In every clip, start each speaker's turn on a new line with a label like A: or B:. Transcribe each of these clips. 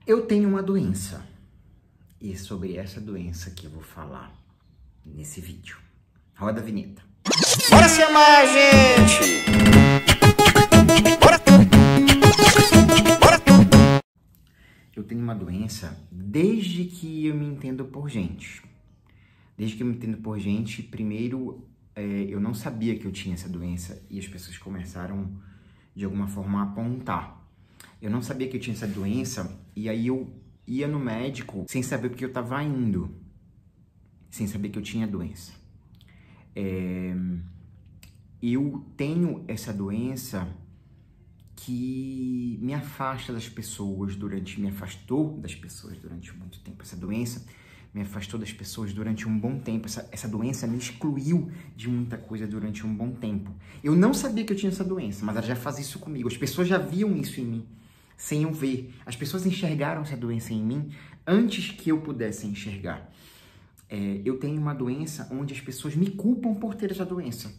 A: Eu tenho uma doença e é sobre essa doença que eu vou falar nesse vídeo. Roda a vinheta.
B: Bora se amar, gente! Bora! Bora!
A: Eu tenho uma doença desde que eu me entendo por gente. Desde que eu me entendo por gente, primeiro eu não sabia que eu tinha essa doença e as pessoas começaram de alguma forma a apontar. Eu não sabia que eu tinha essa doença e aí eu ia no médico sem saber porque eu estava indo, sem saber que eu tinha a doença. Eu tenho essa doença que me afasta das pessoas me afastou das pessoas durante muito tempo. Essa doença me afastou das pessoas durante um bom tempo. Essa doença me excluiu de muita coisa durante um bom tempo. Eu não sabia que eu tinha essa doença, mas ela já fazia isso comigo. As pessoas já viam isso em mim, sem eu ver. As pessoas enxergaram essa doença em mim antes que eu pudesse enxergar. Eu tenho uma doença onde as pessoas me culpam por ter essa doença.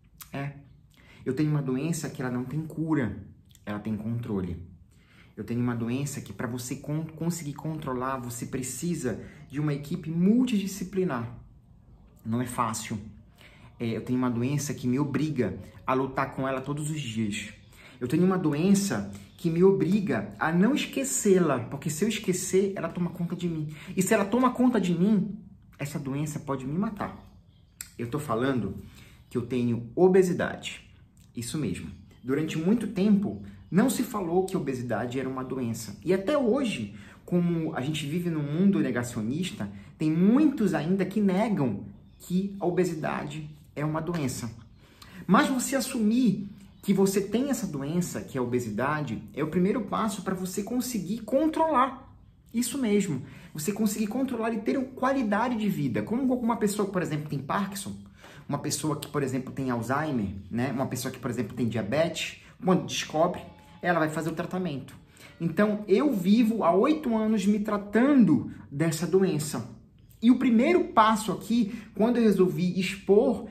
A: Eu tenho uma doença que ela não tem cura, ela tem controle. Eu tenho uma doença que para você conseguir controlar, você precisa de uma equipe multidisciplinar. Não é fácil. Eu tenho uma doença que me obriga a lutar com ela todos os dias. Eu tenho uma doença que me obriga a não esquecê-la, porque se eu esquecer, ela toma conta de mim. E se ela toma conta de mim, essa doença pode me matar. Eu tô falando que eu tenho obesidade. Isso mesmo. Durante muito tempo, não se falou que obesidade era uma doença. E até hoje, como a gente vive num mundo negacionista, tem muitos ainda que negam que a obesidade é uma doença. Mas você assumir que você tem essa doença, que é a obesidade, é o primeiro passo para você conseguir controlar. Isso mesmo. Você conseguir controlar e ter uma qualidade de vida. Como uma pessoa que, por exemplo, tem Parkinson, uma pessoa que, por exemplo, tem Alzheimer, né? Uma pessoa que, por exemplo, tem diabetes, quando descobre, ela vai fazer o tratamento. Então, eu vivo há 8 anos me tratando dessa doença. E o primeiro passo aqui, quando eu resolvi expor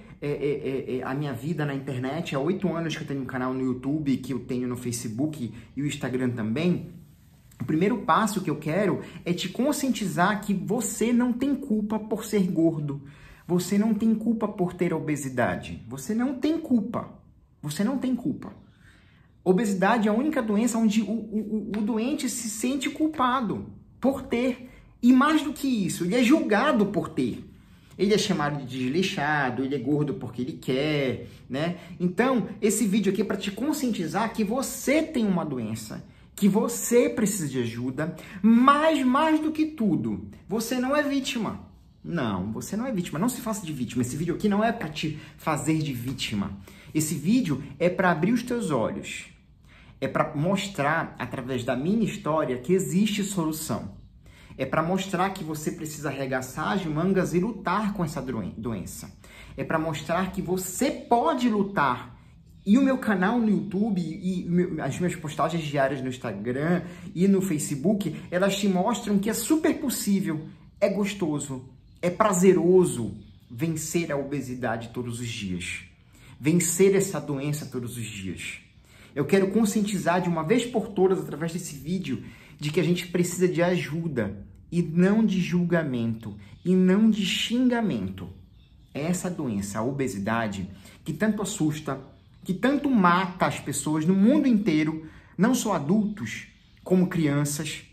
A: a minha vida na internet, há 8 anos que eu tenho um canal no YouTube, que eu tenho no Facebook e o Instagram também, o primeiro passo que eu quero é te conscientizar que você não tem culpa por ser gordo. Você não tem culpa por ter obesidade. Você não tem culpa. Você não tem culpa. Obesidade é a única doença onde o doente se sente culpado por ter. E mais do que isso, ele é julgado por ter. Ele é chamado de desleixado, ele é gordo porque ele quer, né? Então, esse vídeo aqui é para te conscientizar que você tem uma doença, que você precisa de ajuda, mas mais do que tudo, você não é vítima. Não, você não é vítima. Não se faça de vítima. Esse vídeo aqui não é para te fazer de vítima. Esse vídeo é para abrir os teus olhos. É para mostrar, através da minha história, que existe solução. É para mostrar que você precisa arregaçar as mangas e lutar com essa doença. É para mostrar que você pode lutar. E o meu canal no YouTube e as minhas postagens diárias no Instagram e no Facebook, elas te mostram que é super possível, é gostoso, é prazeroso vencer a obesidade todos os dias. Vencer essa doença todos os dias. Eu quero conscientizar de uma vez por todas, através desse vídeo, de que a gente precisa de ajuda e não de julgamento e não de xingamento. É essa doença, a obesidade, que tanto assusta, que tanto mata as pessoas no mundo inteiro, não só adultos, como crianças.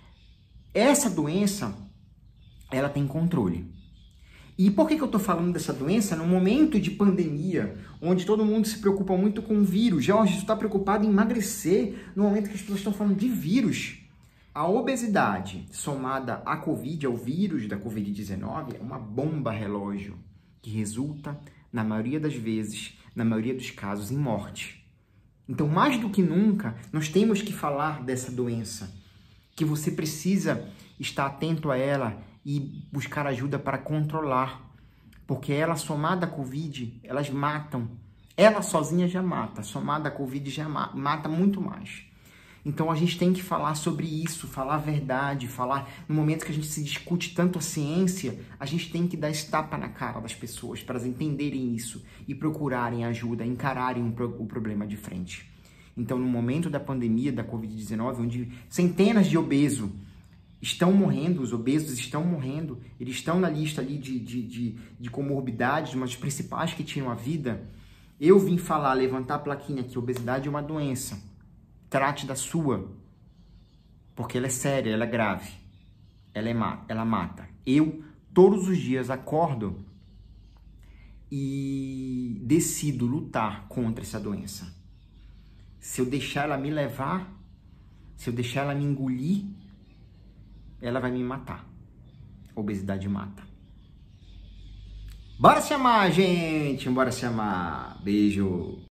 A: Essa doença, ela tem controle. E por que eu estou falando dessa doença no momento de pandemia, onde todo mundo se preocupa muito com o vírus? Já hoje está preocupado em emagrecer no momento que as pessoas estão falando de vírus. A obesidade somada à Covid, ao vírus da Covid-19, é uma bomba relógio que resulta, na maioria das vezes, na maioria dos casos, em morte. Então, mais do que nunca, nós temos que falar dessa doença, que você precisa estar atento a ela e buscar ajuda para controlar, porque ela somada à Covid, elas matam. Ela sozinha já mata, somada à Covid já mata muito mais. Então a gente tem que falar sobre isso, falar a verdade, falar no momento que a gente se discute tanto a ciência, a gente tem que dar esse tapa na cara das pessoas para elas entenderem isso e procurarem ajuda, encararem o problema de frente. Então no momento da pandemia da Covid-19, onde centenas de obesos estão morrendo, os obesos estão morrendo, eles estão na lista ali de comorbidades, uma das principais que tiram a vida. Eu vim falar, levantar a plaquinha aqui, obesidade é uma doença, trate da sua, porque ela é séria, ela é grave, ela mata. Eu, todos os dias, acordo e decido lutar contra essa doença. Se eu deixar ela me levar, se eu deixar ela me engolir, ela vai me matar. A obesidade mata. Bora se amar, gente! Bora se amar. Beijo!